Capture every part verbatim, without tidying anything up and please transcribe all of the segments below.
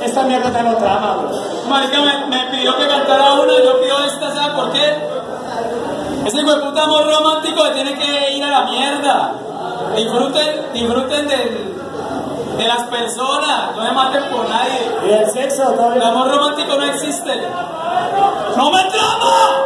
esta mierda tengo trama, bro. Marica me, me pidió que cantara una, yo pido esta, ¿sabes por qué? Ese hijo de puta amor romántico que tiene que ir a la mierda. Disfruten, disfruten del, de las personas, no se maten por nadie. ¿Y el sexo? ¿Todo bien? El amor romántico no existe. ¡No me trama!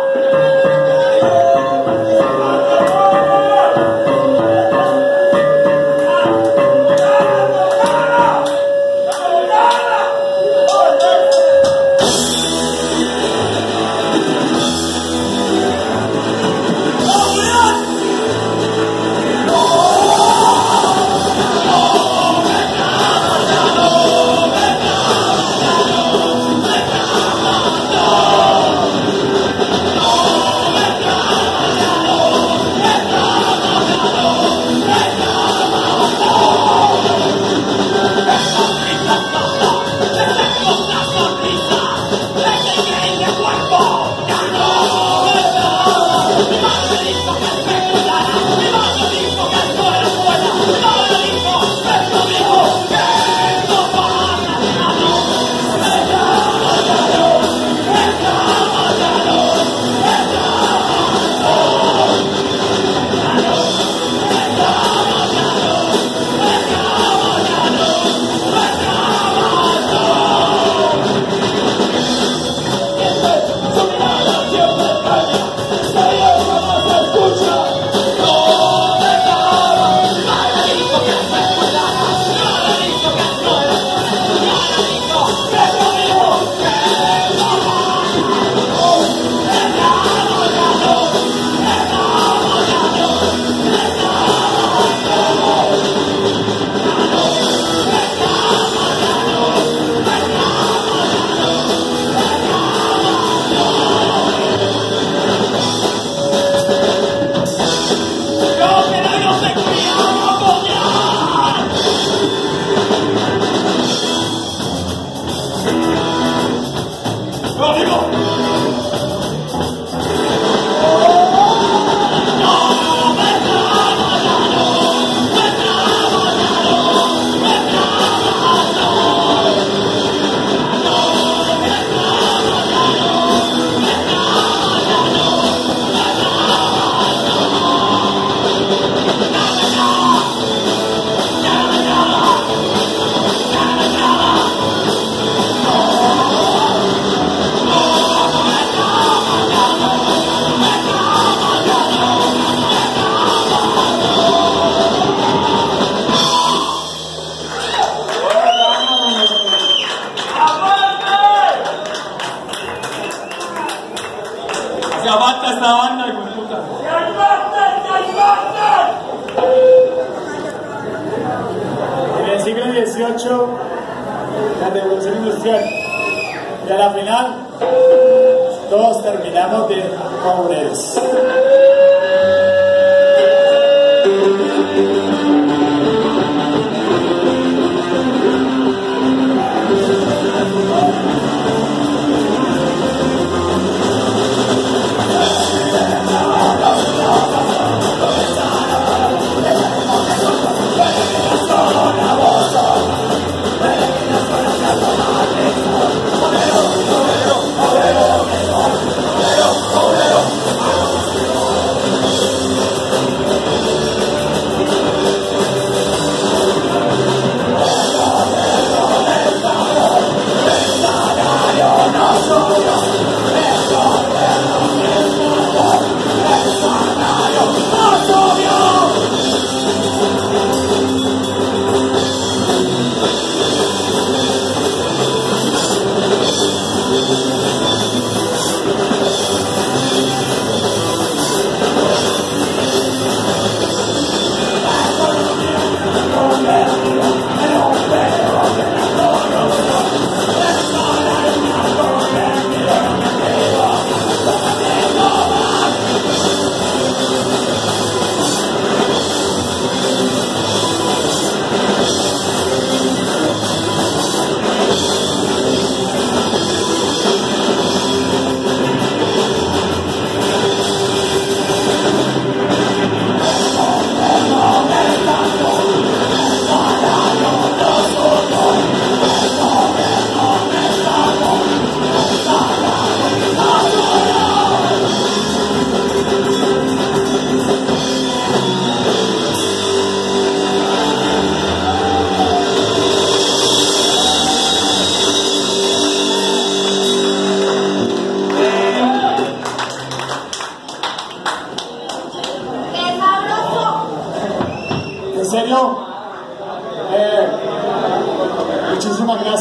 En el siglo dieciocho, la revolución industrial, y a la final, todos terminamos bien obreros.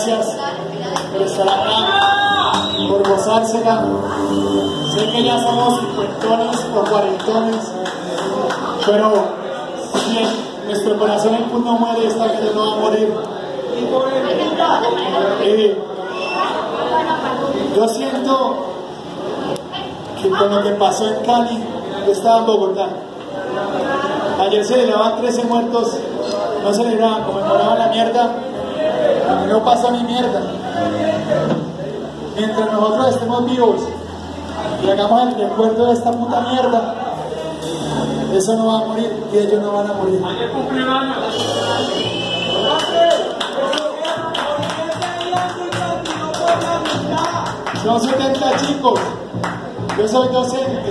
gracias por estar acá, por gozársela. Sé que ya somos cincuentones o cuarentones, pero si en nuestro corazón el punto no muere, esta gente no va a morir. Eh, yo siento que con lo que pasó en Cali, yo estaba en Bogotá. Ayer se celebraban trece muertos, no celebraban, conmemoraban la mierda, no pasó ni mierda. Mientras nosotros estemos vivos y hagamos el recuerdo de esta puta mierda, eso no va a morir y ellos no van a morir. Son setenta chicos, yo soy docente.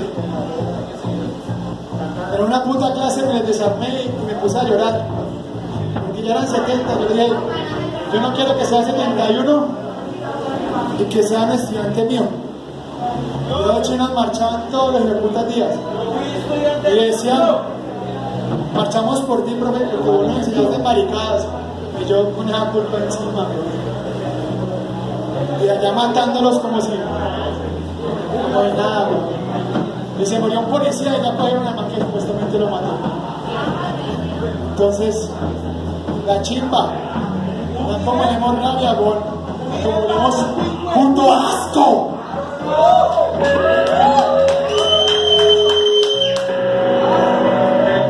En una puta clase me les desarmé y me puse a llorar, porque ya eran setenta. Yo dije, yo no quiero que sea setenta y uno y que sea un estudiante mío. Los chinos marchaban todos los putas días y decían, marchamos por ti, profe, porque vos nos enseñaste maricadas. Y yo con esa culpa encima, y allá matándolos como si no hay nada, bro. Y se murió un policía y ya cogieron a man que supuestamente lo mató. Entonces, la chimba, no comeremos rabia, bol, comeremos junto a ASCO.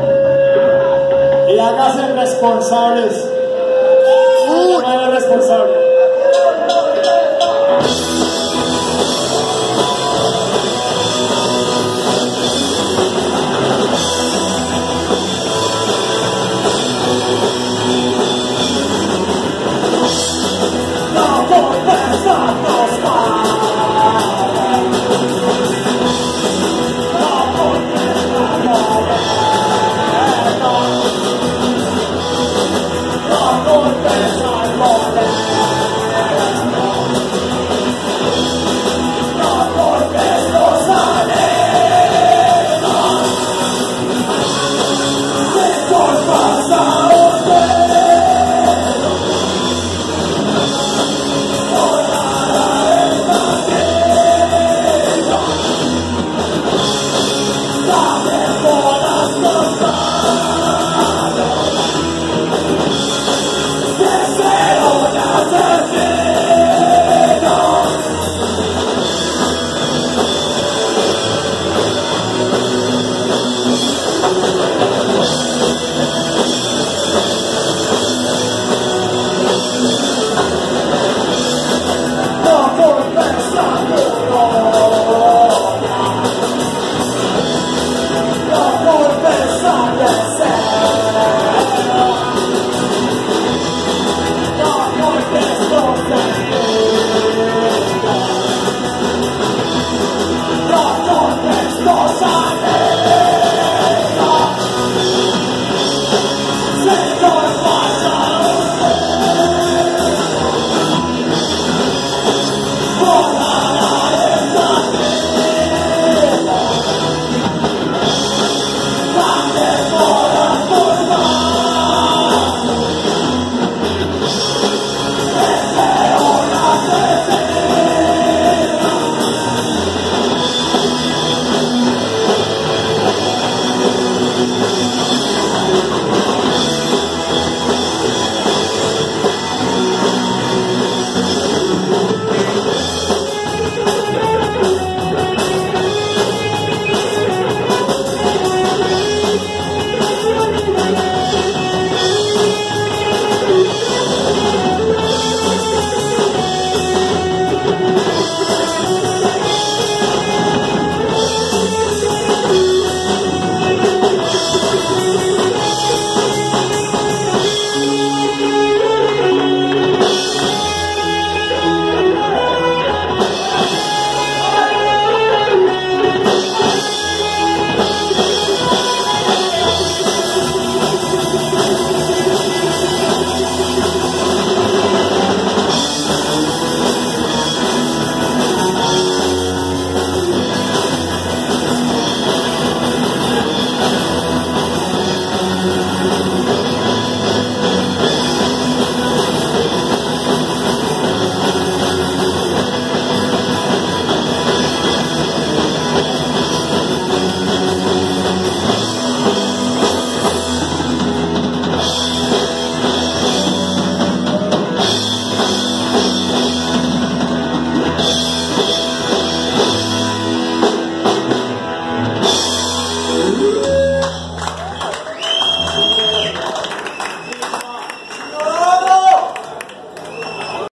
Y háganse responsables. No eres responsable.